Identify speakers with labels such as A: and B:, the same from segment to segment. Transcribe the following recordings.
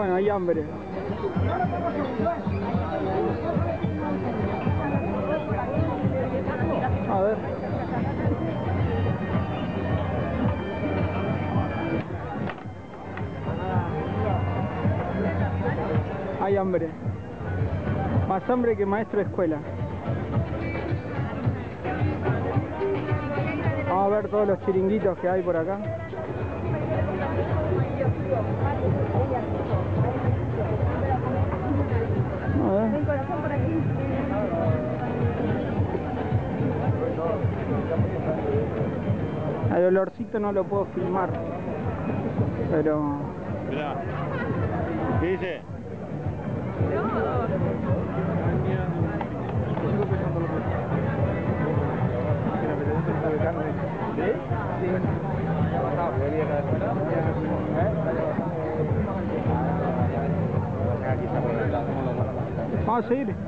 A: Bueno, hay hambre. A ver. Hay hambre. Más hambre que maestro de escuela. Vamos a ver todos los chiringuitos que hay por acá. A ver. El olorcito no lo puedo filmar, pero...
B: Mirá, ¿qué dice?
A: Vamos a seguir.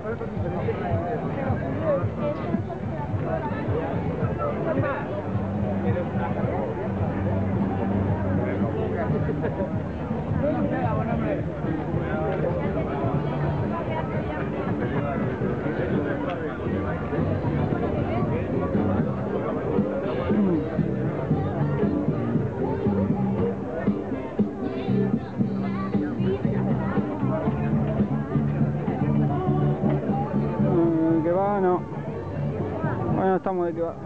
A: Que va, no. Bueno, estamos de que va.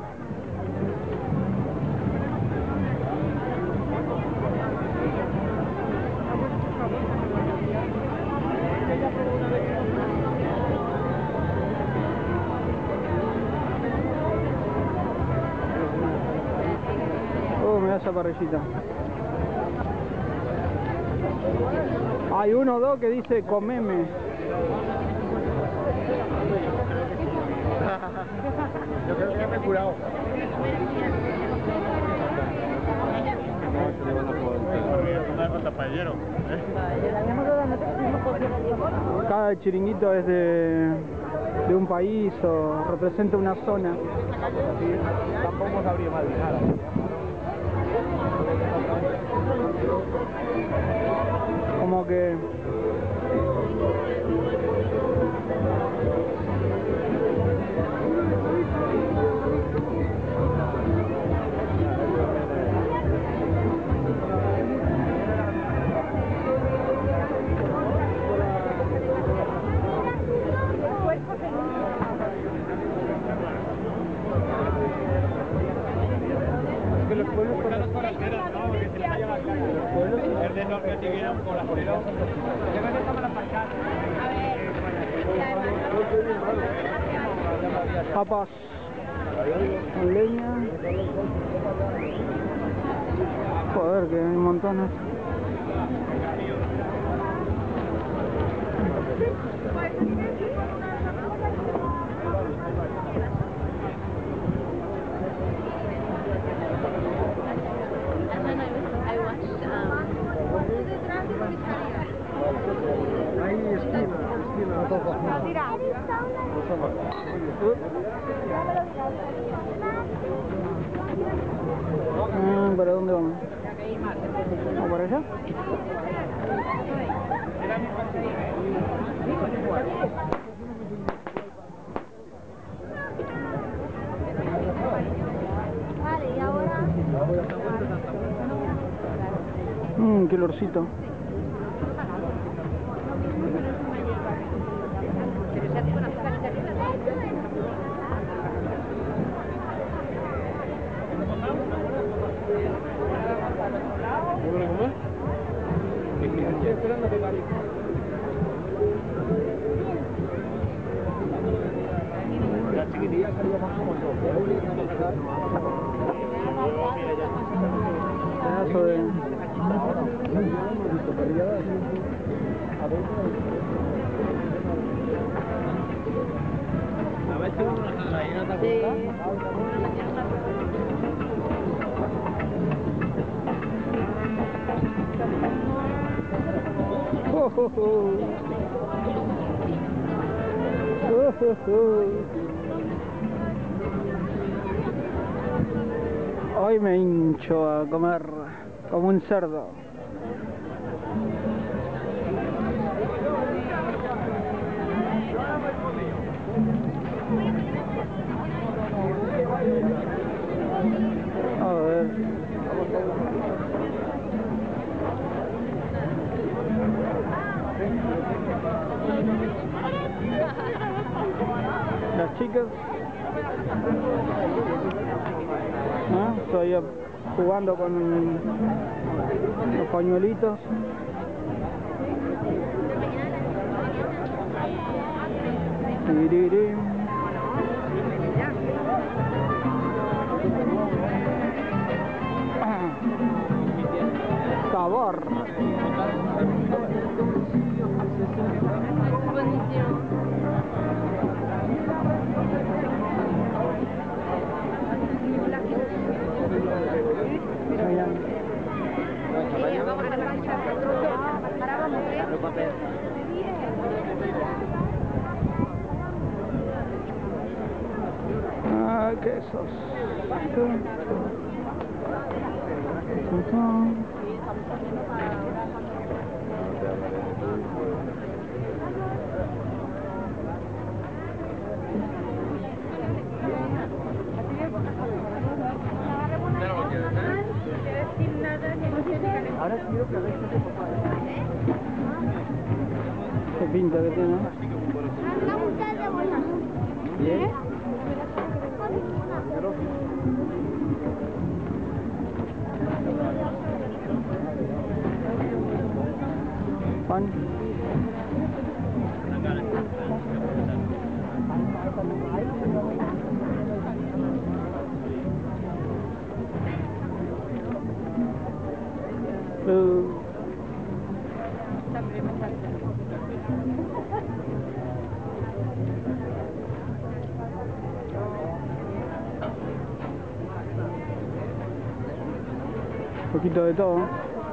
A: Mira esa parrillita. Hay uno o dos que dice comeme.
B: Yo creo que ya me he curado.
A: Cada chiringuito es de un país o representa una zona.
B: Tampoco sabría mal de nada.
A: Como que...
B: Los pueblos con las carreteras, ¿no? Porque se les vaya la calle. Los pueblos es de norte que vienen con las coleras. ¿Qué me estamos a aparcar?
A: Papas con leña. Joder, que hay montones. ¿Para dónde vamos? ¿Vamos para allá?
C: Vale, y ahora...
A: Qué olorcito.
B: La chiquitilla salió más como yo.
A: Pedazo de...
B: A ver si uno no ahí no te gusta.
A: Hoy me hincho a comer como un cerdo. chicas. ¿Ah? Estoy jugando con los pañuelitos. Tirirín. Sabor. Ah, quesos.
B: Ahora quiero que hagáis este papá.
A: Qué pinta que tiene.
B: Bien.
A: Pan. Un poquito de todo.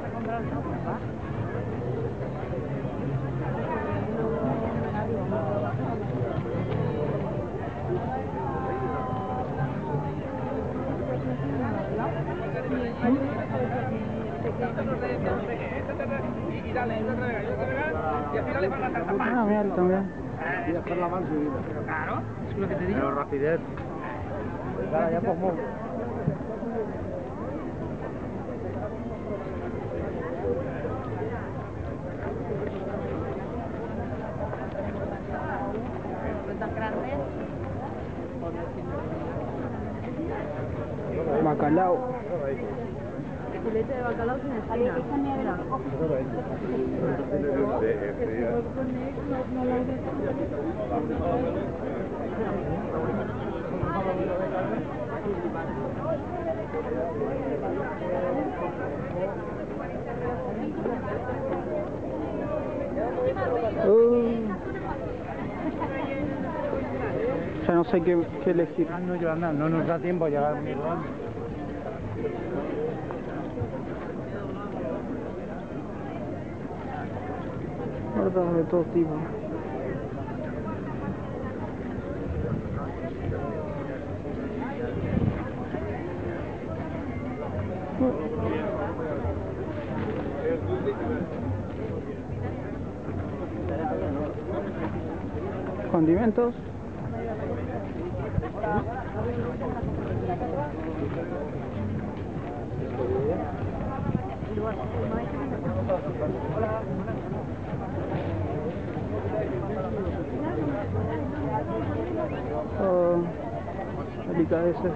A: Ah, mira, también.
B: Y hacer la mano subida.
D: Claro, es lo que te digo.
B: Pero rapidez. Claro, ya pues mueve.
C: Tan grande.
A: Bacalao.
C: El filete de bacalao sin espina.
A: Ya no sé qué elegir.
B: No, Yolanda, no nos da tiempo a llegar muy grande.
A: Hordas de todo tipo. Condimentos. Oh, delicadeces.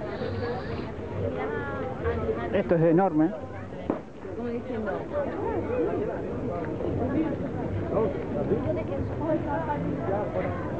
A: Esto es enorme.
C: Como diciendo.
B: ¿No? ¿Así? Ya, fuera.